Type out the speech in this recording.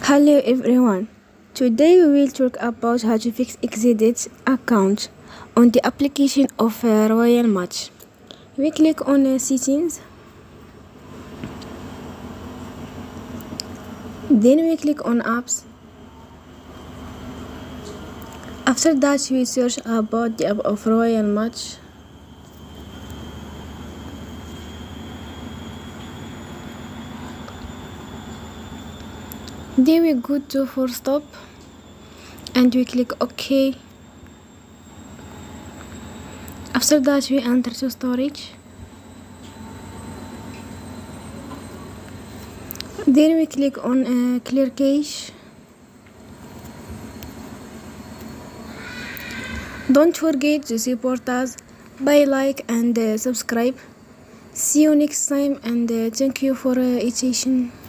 Hello everyone. Today we will talk about how to fix Exedit account on the application of Royal Match. We click on settings, then we click on apps. After that we search about the app of Royal Match. Then we go to Force Stop and we click OK. After that we enter to storage. Then we click on clear cache. Don't forget to support us by like and subscribe. See you next time and thank you for attention.